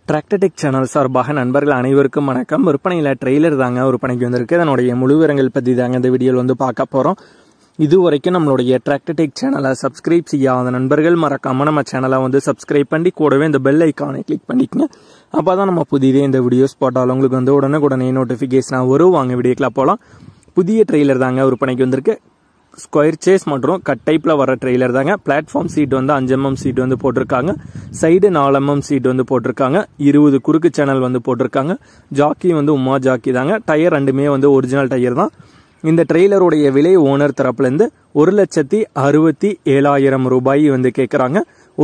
Tractor tech channel சார்பாக நண்பர்கள் அனைவருக்கும் வணக்கம். விற்பனையில் ட்ரெய்லர் தாங்க விற்பனைக்கு வந்திருக்கு. அதனுடைய முழு விவரங்கள் பற்றி தாங்க இந்த வீடியோவில் பார்க்க போகிறோம். இது வரைக்கும் நம்மளுடைய டிராக்டர் டெக் சேனலை சப்ஸ்கிரைப் செய்யாத நண்பர்கள் மறக்காம நம்ம சேனலை சப்ஸ்கிரைப் பண்ணி கூடவே இந்த பெல் ஐக்கானை கிளிக் பண்ணிக்கங்க. அப்போ தான் நம்ம புதியதே இந்த வீடியோஸ் போட்டாலும் உங்களுக்கு உடனே நோட்டிஃபிகேஷனாக வரும். வாங்க வீடியோக்கெலாம் போகலாம். புதிய ட்ரெய்லர் தாங்க விற்பனைக்கு வந்திருக்கு. ஸ்கொயர் சேஸ் மற்றும் கட் டைப்பில் வர ட்ரெய்லர் தாங்க. பிளாட்ஃபார்ம் சீட் 5mm சீட் போட்டிருக்காங்க. சைடு 4mm சீட் போட்டிருக்காங்க. 20 குறுக்கு சேனல் போட்டிருக்காங்க. ஜாக்கி உமா ஜாக்கி தாங்க. டயர் ரெண்டுமே ஒரிஜினல் டயர் தான். இந்த ட்ரெய்லருடைய விலை ஓனர் தரப்புலேருந்து 1,67,000 ரூபாய் கேட்குறாங்க.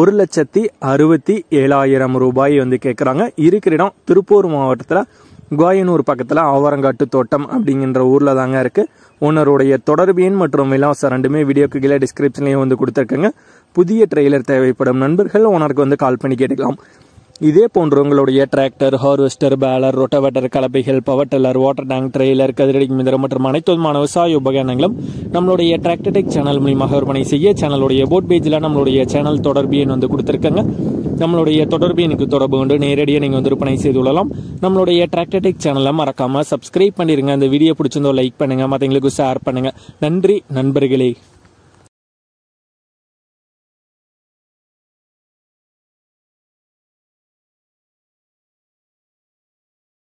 1,67,000 ரூபாய் கேட்குறாங்க. இருக்கிற இடம் திருப்பூர் மாவட்டத்தில் கோயனூர் பக்கத்தில் ஆவரங்காட்டு தோட்டம் அப்படிங்கிற ஊரில் தாங்க இருக்குது. ஓனருடைய தொடர்பு எண் மற்றும் விலாசம் ரெண்டுமே வீடியோக்கு கீழே டிஸ்கிரிப்ஷன்லேயும் கொடுத்துருக்கேங்க. புதிய ட்ரெய்லர் தேவைப்படும் நண்பர்கள் ஓனருக்கு கால் பண்ணி கேட்டுக்கலாம். இதே போன்று உங்களுடைய டிராக்டர், ஹார்வெஸ்டர், பேலர், ரொட்டவேட்டர், கலப்பைகள், power tiller, water tank, trailer, கதிரடி மிதரம் மற்றும் அனைத்து விதமான விவசாய உபகரணங்களும் நம்மளுடைய டிராக்டர் டெக் சேனல் மூலமாக விற்பனை செய்ய சேனலுடைய போட் பேஜில் நம்மளுடைய சேனல் தொடர்பு எண் கொடுத்துருக்காங்க. நம்மளுடைய தொடர்பு எனக்கு தொடர்பு கொண்டு நேரடியாக நீங்கள் விற்பனை செய்து கொள்ளலாம். நம்மளுடைய டிராக்டர் டெக் சேனலை மறக்காமல் சப்ஸ்கிரைப் பண்ணிடுங்க. அந்த வீடியோ பிடிச்சிருந்தோ லைக் பண்ணுங்கள், மற்றவங்களுக்கு ஷேர் பண்ணுங்கள். நன்றி நண்பர்களே.